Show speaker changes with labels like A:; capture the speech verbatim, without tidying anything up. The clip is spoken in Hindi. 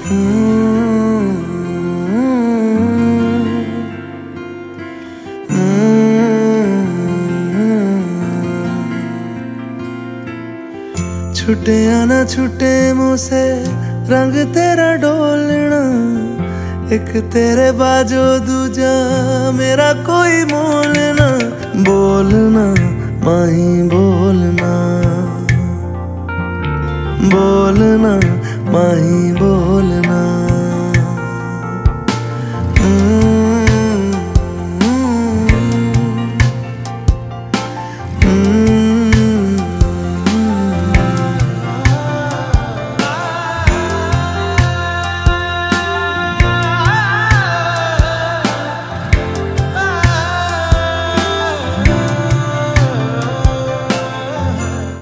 A: छुटे या ना छुटे मुँह से रंग तेरा डोलना, एक तेरे बाजो दूजा मेरा कोई मोल ना। बोलना माही बोलना, बोलना माही बोलना।